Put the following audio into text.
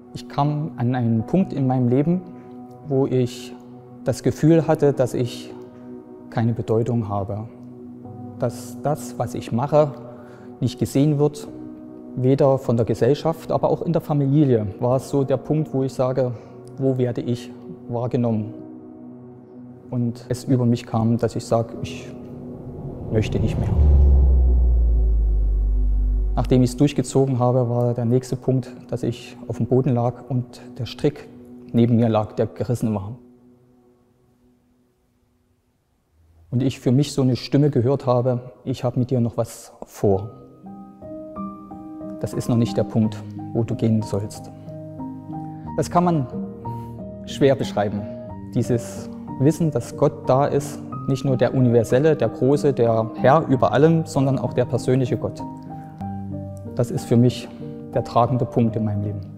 Ich kam an einen Punkt in meinem Leben, wo ich das Gefühl hatte, dass ich keine Bedeutung habe. Dass das, was ich mache, nicht gesehen wird, weder von der Gesellschaft, aber auch in der Familie. War es so der Punkt, wo ich sage, wo werde ich wahrgenommen? Und es über mich kam, dass ich sage, ich möchte nicht mehr. Nachdem ich es durchgezogen habe, war der nächste Punkt, dass ich auf dem Boden lag und der Strick neben mir lag, der gerissen war. Und ich für mich so eine Stimme gehört habe, ich habe mit dir noch was vor. Das ist noch nicht der Punkt, wo du gehen sollst. Das kann man schwer beschreiben, dieses Wissen, dass Gott da ist, nicht nur der universelle, der große, der Herr über allem, sondern auch der persönliche Gott. Das ist für mich der tragende Punkt in meinem Leben.